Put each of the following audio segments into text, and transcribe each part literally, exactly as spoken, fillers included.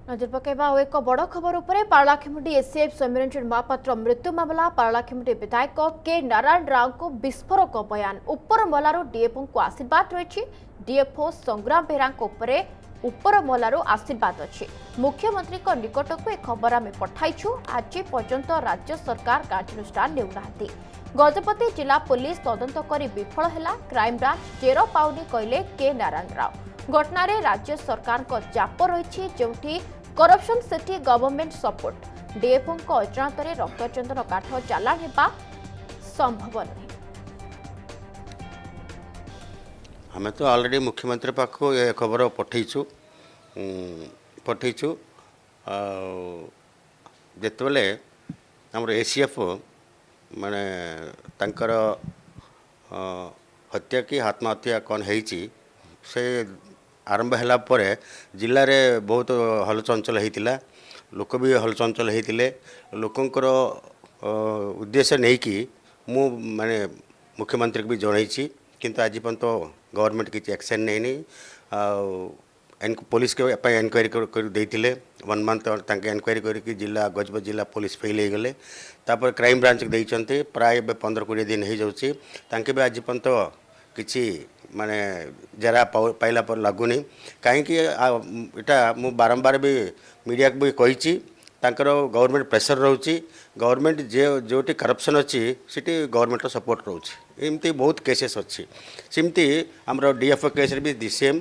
नजर पकेबा और एक बड़ खबर उपरे पारलाखेमुंडी एसीएफ सौम्यरंजन महापात्र मृत्यु मामला पारलाखेमुंडी विधायक के नारायण राव को विस्फोरक बयान उपर मलारू डीएफओ को आशीर्वाद रही डीएफओ संग्राम बेहरा उपरे उपर मलारू आशीर्वाद अच्छी मुख्यमंत्री को निकट को एक खबर आम पठाइछु आज पर्यंत राज्य सरकार कार्यानुष्ठान नेउना गजपति जिला पुलिस तदंत करी विफल है क्राइमब्रांच चेर पाउनी कहले के नारायण राव घटना राज्य सरकार को चाप रही जो corruption city government support DFO अजाणत रक्तचंदन काठ चालाण होगा संभव नहीं। हमें तो ऑलरेडी मुख्यमंत्री पाख ये खबर पठेचु पठेचु जितेबले आमर एसीएफ माने तंकर हत्या की आत्महत्या कौन है से आरंभ है जिले में बहुत हलचंचल होता लोक भी हलचंचल होते लोकंर उद्देश्य नहीं कि मु माने मुख्यमंत्री को भी जनई किंतु आज पर्यंत गवर्नमेंट किसी एक्शन नहीं नहीं पुलिस के एनक्वारी कर वन मंथ एनक्वारी करके जिला गजपत जिला पुलिस फेल हो गले तापर क्राइम ब्रांच देते प्राय पंद्रह कोड़े दिन हो जाऊँगी भी आज पर्यंत किसी माने जरा पाइला पर लगुनि कहीं इटा मु बारंबार भी मीडिया को भी कही गवर्नमेंट प्रेशर रोचे गवर्नमेंट जे जोटी करप्शन अच्छी सीटी गवर्नमेंट सपोर्ट रोचे एमती बहुत केसेस अच्छी सेमती आमर डीएफओ केस भी दी सेम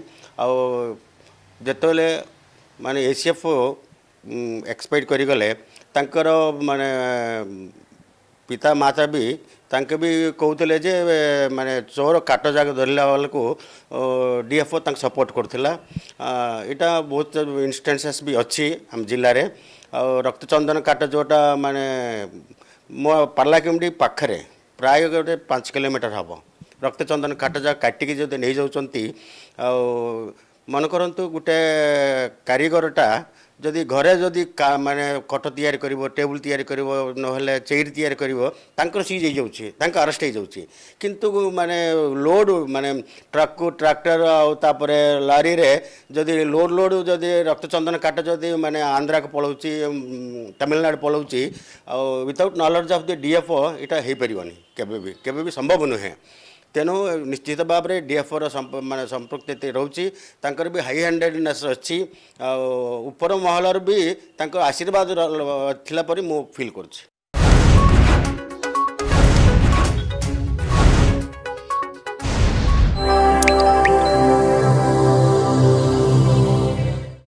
आते माने एसीएफ एक्सपायर करीगले तांकर माने पिता माता भी तांके भी कहते जे माने चोर काट जाग धरला वाला को डीएफओ तंक सपोर्ट करथिला इटा बहुत इंस्टेंसेस भी अच्छी आम जिले में रक्तचंदन काट जोटा माने मो पार्लाकेमुंडी पाखरे प्राय गोटे पाँच किलोमीटर हम रक्तचंदन काट जा काटिकी जो नहीं जाऊँच मन करंतु गोटे कारीगरटा जदि घरे जदि माने खट तैयारी करिवो टेबुल तैयारी करिवो नहले चेयर तैयारी करिवो तांकर सीज हो जाउची तांका अरेस्ट हो जाउची किंतु माने लोड माने ट्रक को ट्रैक्टर आ तापरे लारी रे जदि लोड लोड जदि रक्तचंदन काट जदि माने आंध्रा को पळौची तमिलनाडु पळौची without knowledge of the DFO इटा हे परिवनी केबे भी केबे भी संभव नुहे तेणु निश्चित भाव में डीएफओ माने संपृक्ति रोची तांकर भी हाई हैंडेडनेस अच्छी ऊपर महलर भी तांकर आशीर्वाद थिला परी मु फील करछि।